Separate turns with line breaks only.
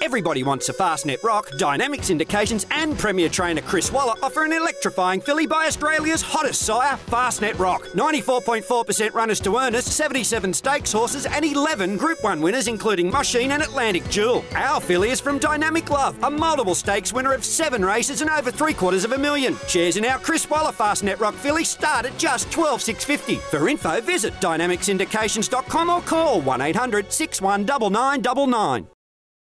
Everybody wants a Fastnet Rock. Dynamic Syndications and Premier Trainer Chris Waller offer an electrifying filly by Australia's hottest sire, Fastnet Rock. 94.4% runners to earners, 77 stakes horses and 11 Group 1 winners including Machine and Atlantic Jewel. Our filly is from Dynamic Love, a multiple stakes winner of 7 races and over $750,000. Shares in our Chris Waller Fastnet Rock filly start at just $12,650. For info, visit dynamicsyndications.com or call 1800 619999.